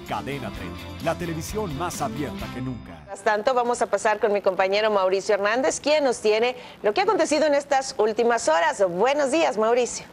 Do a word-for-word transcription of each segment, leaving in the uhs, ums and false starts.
Cadena treinta, la televisión más abierta que nunca. Mientras tanto, vamos a pasar con mi compañero Mauricio Hernández, quien nos tiene lo que ha acontecido en estas últimas horas. Buenos días, Mauricio.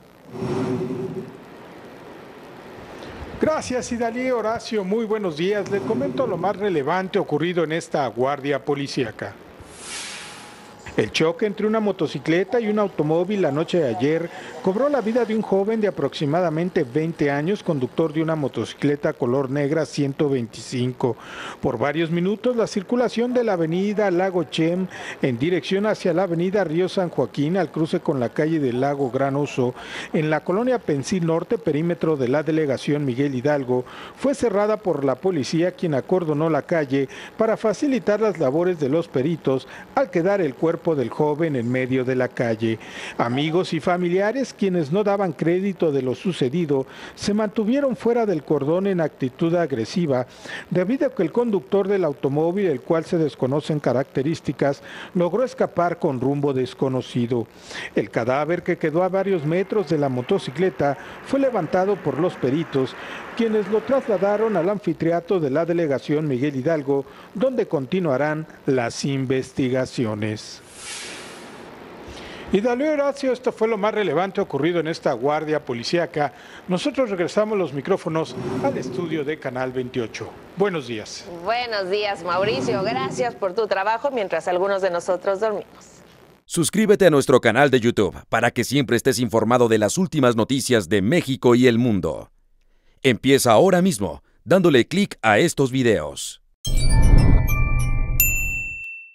Gracias, Idalí. Horacio, muy buenos días. Le comento lo más relevante ocurrido en esta guardia policíaca. El choque entre una motocicleta y un automóvil la noche de ayer cobró la vida de un joven de aproximadamente veinte años, conductor de una motocicleta color negra ciento veinticinco. Por varios minutos, la circulación de la avenida Lago Chem en dirección hacia la avenida Río San Joaquín, al cruce con la calle del Lago Gran Oso, en la colonia Pensil Norte, perímetro de la delegación Miguel Hidalgo, fue cerrada por la policía, quien acordonó la calle para facilitar las labores de los peritos al quedar el cuerpo del joven en medio de la calle. Amigos y familiares, quienes no daban crédito de lo sucedido, se mantuvieron fuera del cordón en actitud agresiva, debido a que el conductor del automóvil, el cual se desconocen características, logró escapar con rumbo desconocido. El cadáver, que quedó a varios metros de la motocicleta, fue levantado por los peritos, quienes lo trasladaron al anfiteatro de la delegación Miguel Hidalgo, donde continuarán las investigaciones. Y Dalí, Horacio, esto fue lo más relevante ocurrido en esta guardia policíaca. Nosotros regresamos los micrófonos al estudio de Canal veintiocho. Buenos días. Buenos días, Mauricio. Gracias por tu trabajo mientras algunos de nosotros dormimos. Suscríbete a nuestro canal de YouTube para que siempre estés informado de las últimas noticias de México y el mundo. Empieza ahora mismo dándole clic a estos videos.